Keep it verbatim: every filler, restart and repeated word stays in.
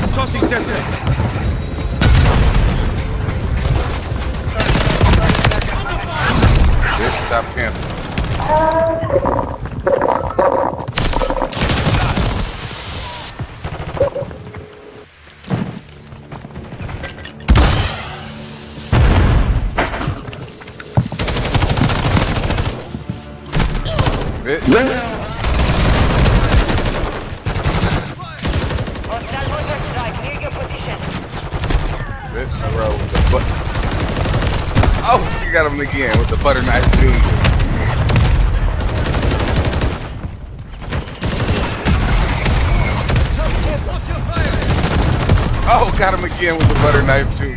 I'm tossing Semtex. Shit, stop camping. Bitch. Bitch, bro, with the butt. Oh, she got him again with the Butter Knife Jrs. Oh, got him again with the Butter Knife Jrs.